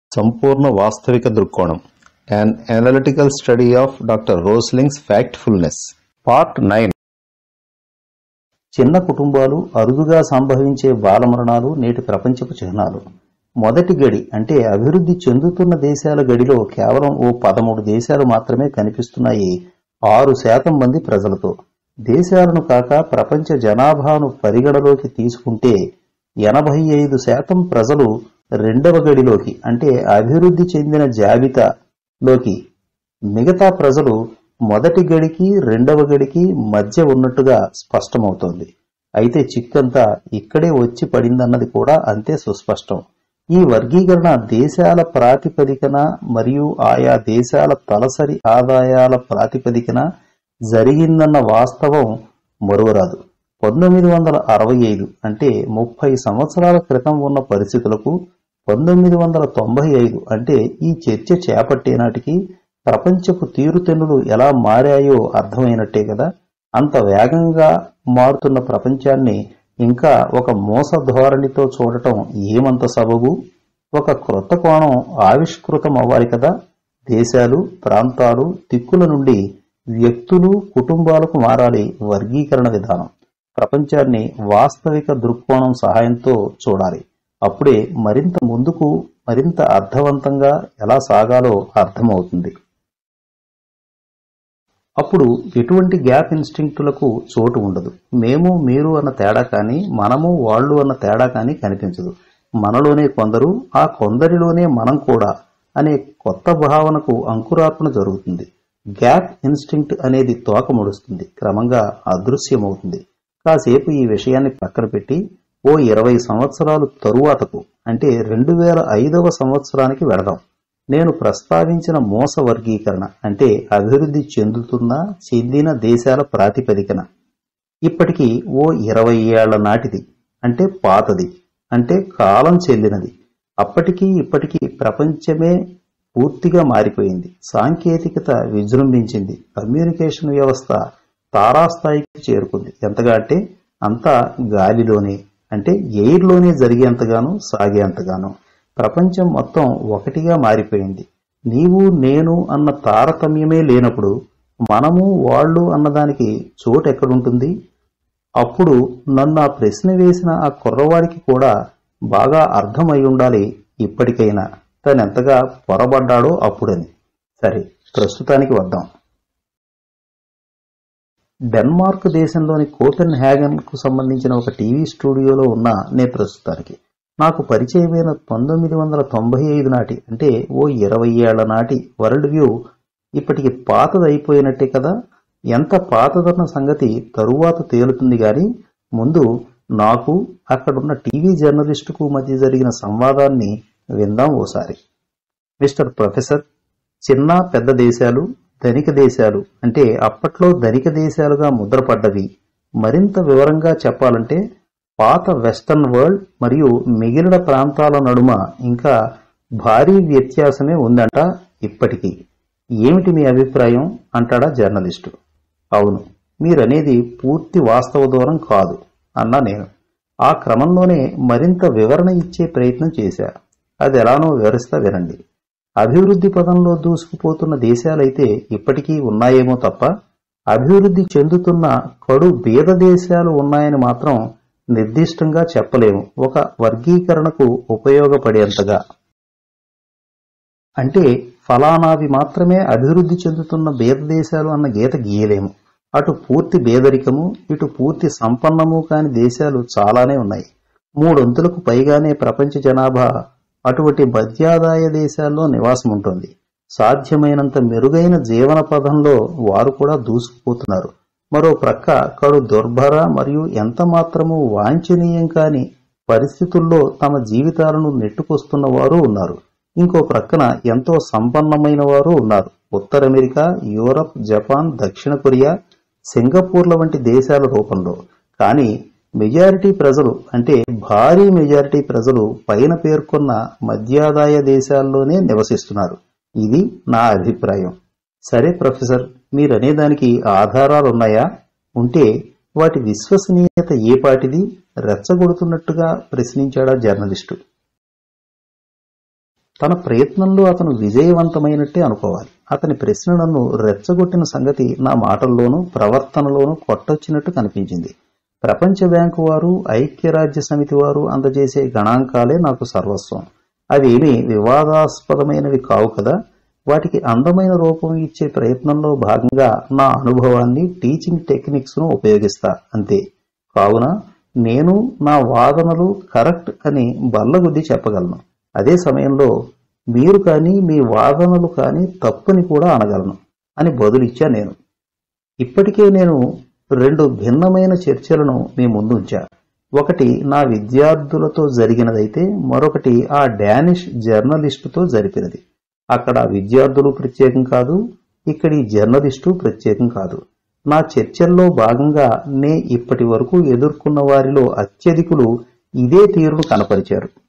సంపూర్ణ వాస్తవిక దృక్కోణం An analytical study of Dr. Rosling's Factfulness. Part 9. చిన్న కుటుంబాలు, అరుదుగా సంభవించే బాలమరణాలు నేటి ప్రపంచపు చిహ్నాలు. మొదటి గడి అంటే అభివృద్ధి చెందుతున్న దేశాల గడిలో కేవలం 13 దేశాలు మాత్రమే కనిపిస్తున్నాయి 6% మంది ప్రజలతో. దేశాలను కాక ప్రపంచ జనాభాను పరిగణలోకి తీసుకుంటే 85% ప్రజలు రెండవ గడిలోకి అంటే అభివృద్ధి చెందిన జాబితాలోకి, మిగతా ప్రజలు మొదటి గడికి రెండవ గడికి మధ్య ఉన్నట్టుగా స్పష్టమవుతోంది. అయితే చిక్కంతా ఇక్కడే వచ్చి పడిందన్నది కూడా అంతే సుస్పష్టం. ఈ వర్గీకరణ దేశాల ప్రాతిపదికన మరియు ఆయా దేశాల తలసరి ఆదాయాల ప్రాతిపదికన జరిగిందన్న వాస్తవం మరువరాదు. 1965 అంటే 30 సంవత్సరాల క్రితం ఉన్న పరిస్థితులకు 1995 అంటే ఈ చర్చ చేపట్టే నాటికి ప్రపంచపు తీరుతెన్నులు ఎలా మారాయో అర్థమైనట్టే కదా. అంత వేగంగా మారుతున్న ప్రపంచాన్ని ఇంకా ఒక మోస ధోరణితో చూడటం ఏమంత సబబు? ఒక క్రొత్త కోణం ఆవిష్కృతం అవ్వాలి కదా. దేశాలు, ప్రాంతాలు, దిక్కుల నుండి వ్యక్తులు, కుటుంబాలకు మారాలి వర్గీకరణ విధానం. ప్రపంచాన్ని వాస్తవిక దృక్కోణం సహాయంతో చూడాలి. అప్పుడే మరింత ముందుకు, మరింత అర్థవంతంగా ఎలా సాగాలో అర్థమవుతుంది. అప్పుడు ఎటువంటి గ్యాప్ ఇన్స్టింక్టులకు చోటు ఉండదు. మేము, మీరు అన్న తేడా కానీ, మనము, వాళ్ళు అన్న తేడా కానీ కనిపించదు. మనలోనే కొందరు, ఆ కొందరిలోనే మనం కూడా అనే కొత్త భావనకు అంకురార్పణ జరుగుతుంది. గ్యాప్ ఇన్స్టింక్ట్ అనేది తోక ముడుస్తుంది, క్రమంగా అదృశ్యమవుతుంది. కాసేపు ఈ విషయాన్ని పక్కన పెట్టి 20 సంవత్సరాలు తరువాతకు అంటే 2005వ సంవత్సరానికి వెళదాం. నేను ప్రస్తావించిన మోస వర్గీకరణ అంటే అభివృద్ధి చెందిన దేశాల ప్రాతిపదికన ఇప్పటికీ 20 ఏళ్ల నాటిది, అంటే పాతది, అంటే కాలం చెల్లినది. అప్పటికీ ఇప్పటికీ ప్రపంచమే పూర్తిగా మారిపోయింది. సాంకేతికత విజృంభించింది. కమ్యూనికేషన్ వ్యవస్థ తారాస్థాయికి చేరుకుంది. ఎంతగా అంటే అంతా గాలిలోనే, అంటే ఎయిర్లోనే జరిగేంతగానో సాగేంతగానో ప్రపంచం మొత్తం ఒకటిగా మారిపోయింది. నీవు నేను అన్న తారతమ్యమే లేనప్పుడు మనము వాళ్ళు అన్నదానికి చోటు ఎక్కడుంటుంది? అప్పుడు నన్ను ఆ ప్రశ్న వేసిన ఆ కుర్రవాడికి కూడా బాగా అర్థమై ఉండాలి ఇప్పటికైనా తనెంతగా పొరబడ్డాడో అప్పుడని. సరే, ప్రస్తుతానికి వద్దాం. డెన్మార్క్ దేశంలోని కోపెన్ హ్యాగన్ కు సంబంధించిన ఒక టీవీ స్టూడియోలో ఉన్న నేను ప్రస్తుతానికి. నాకు పరిచయమైన 1995 నాటి అంటే 20 ఏళ్ల నాటి వరల్డ్ వ్యూ ఇప్పటికి పాతదైపోయినట్టే కదా. ఎంత పాతదన్న సంగతి తరువాత తేలుతుంది గాని ముందు నాకు అక్కడున్న టీవీ జర్నలిస్టుకు మధ్య జరిగిన సంవాదాన్ని విందాం ఓసారి. మిస్టర్ ప్రొఫెసర్, చిన్న పెద్ద దేశాలు, ధనిక దేశాలు అంటే అప్పట్లో ధనిక దేశాలుగా ముద్రపడ్డవి. మరింత వివరంగా చెప్పాలంటే పాత వెస్టర్న్ వరల్డ్ మరియు మిగిలిన ప్రాంతాల నడుమ ఇంకా భారీ వ్యత్యాసమే ఉందంట ఇప్పటికీ. ఏమిటి మీ అభిప్రాయం అంటాడా జర్నలిస్టు. అవును, మీరనేది పూర్తి వాస్తవ దూరం కాదు అన్నా నేను. ఆ క్రమంలోనే మరింత వివరణ ఇచ్చే ప్రయత్నం చేశా. అది ఎలానో వివరిస్తా వినండి. అభివృద్ధి పదంలో దూసుకుపోతున్న దేశాలైతే ఇప్పటికీ ఉన్నాయేమో తప్ప అభివృద్ధి చెందుతున్న కడు బీద దేశాలు ఉన్నాయని మాత్రం నిర్దిష్టంగా చెప్పలేము, ఒక వర్గీకరణకు ఉపయోగపడేంతగా. అంటే ఫలానావి మాత్రమే అభివృద్ధి చెందుతున్న బీద దేశాలు అన్న గీత గీయలేము. అటు పూర్తి బేదరికము, ఇటు పూర్తి సంపన్నము కాని దేశాలు చాలానే ఉన్నాయి. 3 వంతులకు పైగానే ప్రపంచ జనాభా అటువంటి మధ్యాదాయ దేశాల్లో నివాసం ఉంటుంది. సాధ్యమైనంత మెరుగైన జీవన పథంలో వారు కూడా దూసుకుపోతున్నారు. మరో ప్రక్క కడు దుర్భర మరియు ఎంత మాత్రము వాంఛనీయం కాని పరిస్థితుల్లో తమ జీవితాలను నెట్టుకొస్తున్న వారు ఉన్నారు. ఇంకో ప్రక్కన ఎంతో సంపన్నమైన వారు ఉన్నారు. ఉత్తర అమెరికా, యూరప్, జపాన్, దక్షిణ కొరియా, సింగపూర్ల వంటి దేశాల రూపంలో. కానీ మెజారిటీ ప్రజలు అంటే భారీ మెజారిటీ ప్రజలు పైన పేర్కొన్న మధ్యాదాయ దేశాల్లోనే నివసిస్తున్నారు. ఇది నా అభిప్రాయం. సరే ప్రొఫెసర్, మీరనేదానికి ఆధారాలున్నాయా? ఉంటే వాటి విశ్వసనీయత ఏపాటిది? రెచ్చగొడుతున్నట్టుగా ప్రశ్నించాడా జర్నలిస్టు. తన ప్రయత్నంలో అతను విజయవంతమైనట్టే అనుకోవాలి. అతని ప్రశ్న నన్ను రెచ్చగొట్టిన సంగతి నా మాటల్లోనూ ప్రవర్తనలోనూ కొట్టొచ్చినట్టు కనిపించింది. ప్రపంచ బ్యాంకు వారు, ఐక్యరాజ్య సమితి వారు అందజేసే గణాంకాలే నాకు సర్వస్వం. అవేమీ వివాదాస్పదమైనవి కావు కదా. వాటికి అందమైన రూపం ఇచ్చే ప్రయత్నంలో భాగంగా నా అనుభవాన్ని, టీచింగ్ టెక్నిక్స్ ను ఉపయోగిస్తా అంతే. కావున నేను నా వాదనలు కరెక్ట్ అని బల్లగుద్ది చెప్పగలను. అదే సమయంలో మీరు కానీ మీ వాదనలు కానీ తప్పని కూడా అనగలను అని బదులిచ్చా నేను. ఇప్పటికే నేను 2 భిన్నమైన చర్చలను మీ ముందుంచా. ఒకటి నా విద్యార్థులతో జరిగినదైతే మరొకటి ఆ డానిష్ జర్నలిస్టుతో జరిపినది. అక్కడ విద్యార్థులు ప్రత్యేకం కాదు, ఇక్కడి జర్నలిస్టు ప్రత్యేకం కాదు. నా చర్చల్లో భాగంగా నే ఇప్పటి వరకు ఎదుర్కొన్న వారిలో అత్యధికులు ఇదే తీరును కనపరిచారు.